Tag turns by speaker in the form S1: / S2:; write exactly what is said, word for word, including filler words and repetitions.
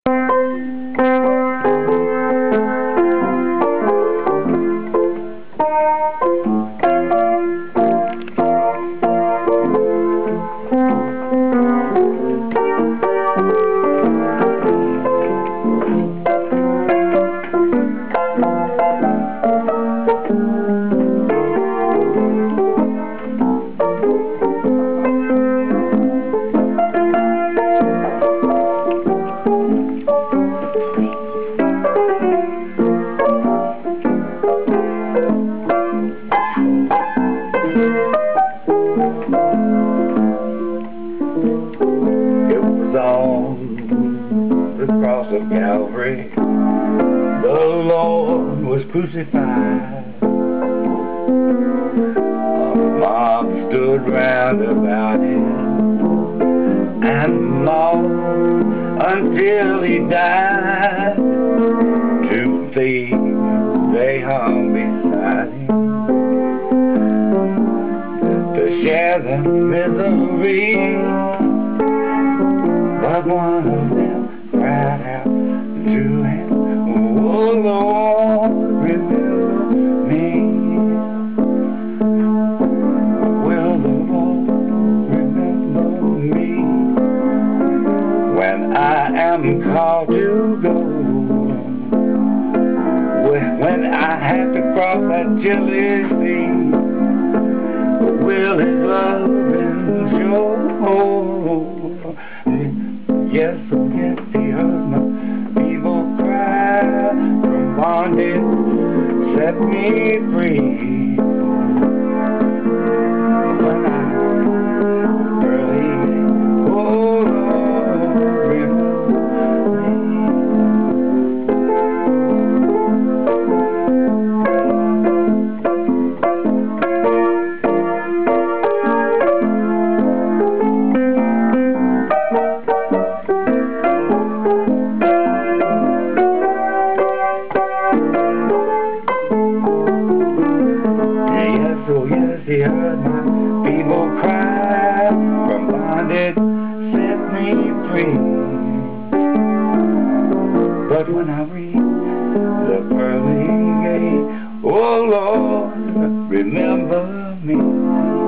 S1: The cross of Calvary, the Lord was crucified. A mob stood round about him and mocked until he died. Two thieves they hung beside him to share the misery, but one of them cried out to him, "Oh Lord, remember me. Will the Lord remember me when I am called to go? When I have to cross that chilly sea, will His love endure?" Yes, oh yes, He heard my feeble cry from bondage, set me free. When I early, oh Lord, remember me. Oh yes, He heard my feeble cry from bondage, set me free. But when I reach the pearly gate, oh Lord, remember me.